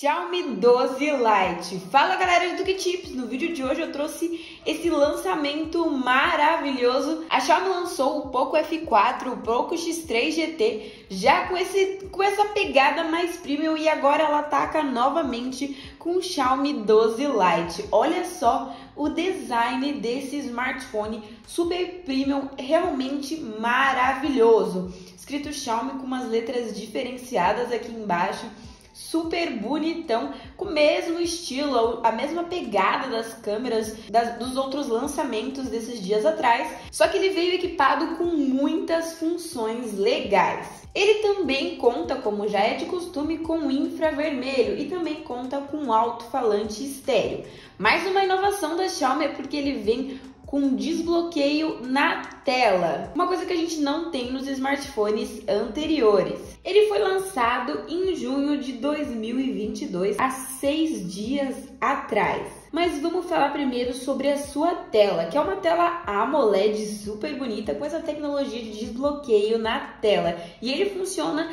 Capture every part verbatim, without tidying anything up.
Xiaomi doze Lite. Fala galera do Tuque Tips, no vídeo de hoje eu trouxe esse lançamento maravilhoso. A Xiaomi lançou o Poco F quatro, o Poco X três G T, já com, esse, com essa pegada mais premium, e agora ela ataca novamente com o Xiaomi doze Lite. Olha só o design desse smartphone super premium, realmente maravilhoso. Escrito Xiaomi com umas letras diferenciadas aqui embaixo. Super bonitão, com o mesmo estilo, a mesma pegada das câmeras das, dos outros lançamentos desses dias atrás, só que ele veio equipado com muitas funções legais. Ele também conta, como já é de costume, com infravermelho e também conta com alto-falante estéreo. Mais uma inovação da Xiaomi é porque ele vem com desbloqueio na tela, uma coisa que a gente não tem nos smartphones anteriores. Ele foi lançado em junho de dois mil e vinte e dois, há seis dias atrás. Mas vamos falar primeiro sobre a sua tela, que é uma tela AMOLED super bonita com essa tecnologia de desbloqueio na tela. E ele funciona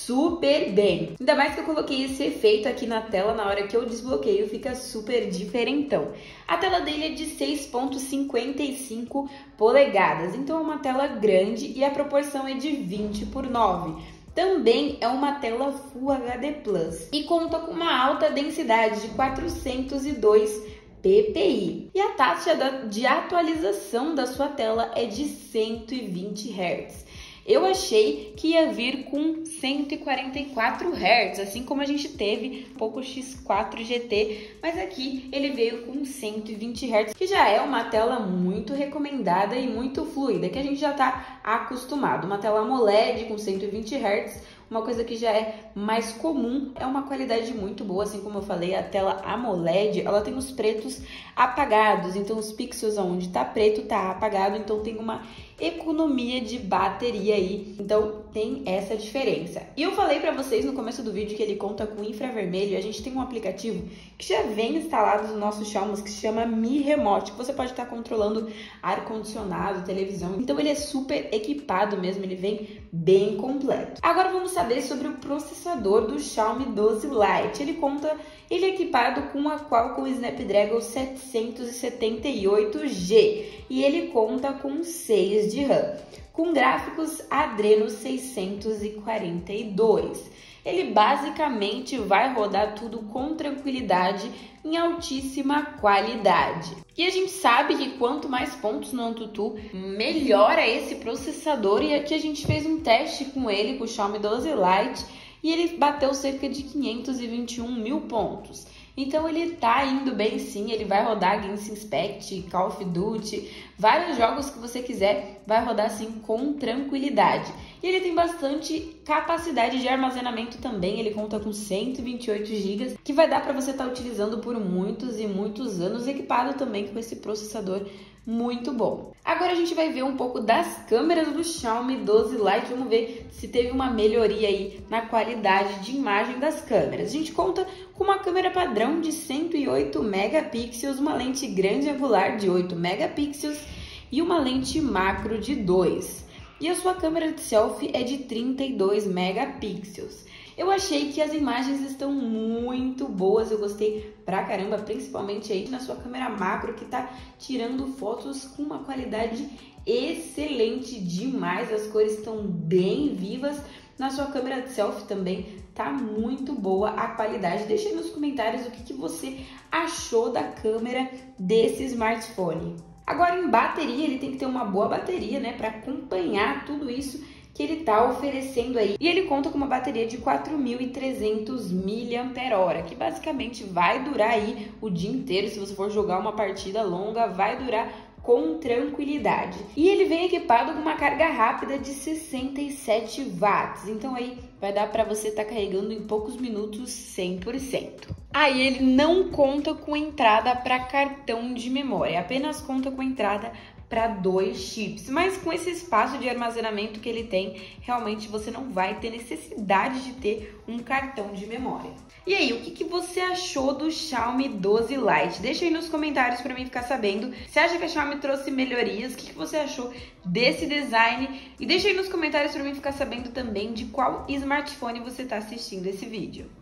super bem. Ainda mais que eu coloquei esse efeito aqui na tela, na hora que eu desbloqueio fica super diferentão. A tela dele é de seis ponto cinquenta e cinco polegadas, então é uma tela grande e a proporção é de vinte por nove. Também é uma tela Full H D Plus e conta com uma alta densidade de quatrocentos e dois p p i. E a taxa de atualização da sua tela é de cento e vinte hertz. Eu achei que ia vir com cento e quarenta e quatro hertz, assim como a gente teve Poco X quatro G T, mas aqui ele veio com cento e vinte hertz, que já é uma tela muito recomendada e muito fluida, que a gente já está acostumado. Uma tela AMOLED com cento e vinte hertz, uma coisa que já é mais comum, é uma qualidade muito boa, assim como eu falei, a tela AMOLED, ela tem os pretos apagados, então os pixels onde tá preto tá apagado, então tem uma economia de bateria aí, então tem essa diferença. E eu falei pra vocês no começo do vídeo que ele conta com infravermelho. A gente tem um aplicativo que já vem instalado no nosso Xiaomi, que se chama Mi Remote, que você pode estar controlando ar-condicionado, televisão, então ele é super equipado mesmo, ele vem bem completo. Agora vamos saber sobre o processador do Xiaomi doze Lite. Ele conta, ele é equipado com a Qualcomm Snapdragon setecentos e setenta e oito G e ele conta com seis de RAM, com gráficos Adreno seiscentos e quarenta e dois. Ele basicamente vai rodar tudo com tranquilidade, em altíssima qualidade. E a gente sabe que quanto mais pontos no AnTuTu, melhora esse processador, e aqui a gente fez um teste com ele, com o Xiaomi doze Lite, e ele bateu cerca de quinhentos e vinte e um mil pontos. Então ele tá indo bem sim, ele vai rodar Genshin Impact, Call of Duty, vários jogos que você quiser, vai rodar sim com tranquilidade. E ele tem bastante capacidade de armazenamento também, ele conta com cento e vinte e oito gigas, que vai dar para você estar tá utilizando por muitos e muitos anos, equipado também com esse processador muito bom. Agora a gente vai ver um pouco das câmeras do Xiaomi doze Lite, vamos ver se teve uma melhoria aí na qualidade de imagem das câmeras. A gente conta com uma câmera padrão de cento e oito megapixels, uma lente grande angular de oito megapixels e uma lente macro de dois. E a sua câmera de selfie é de trinta e dois megapixels. Eu achei que as imagens estão muito boas, eu gostei pra caramba, principalmente aí na sua câmera macro, que tá tirando fotos com uma qualidade excelente demais, as cores estão bem vivas. Na sua câmera de selfie também tá muito boa a qualidade. Deixa aí nos comentários o que, que você achou da câmera desse smartphone. Agora, em bateria, ele tem que ter uma boa bateria, né, para acompanhar tudo isso que ele tá oferecendo aí. E ele conta com uma bateria de quatro mil e trezentos miliampères-hora, que basicamente vai durar aí o dia inteiro. Se você for jogar uma partida longa, vai durar com tranquilidade. E ele vem equipado com uma carga rápida de sessenta e sete watts, então aí vai dar para você estar tá carregando em poucos minutos cem por cento. Aí ele não conta com entrada para cartão de memória, apenas conta com entrada para dois chips, mas com esse espaço de armazenamento que ele tem, realmente você não vai ter necessidade de ter um cartão de memória. E aí, o que, que você achou do Xiaomi doze Lite? Deixa aí nos comentários para mim ficar sabendo. Você acha que a Xiaomi trouxe melhorias? O que, que você achou desse design? E deixa aí nos comentários para mim ficar sabendo também de qual smartphone você está assistindo esse vídeo.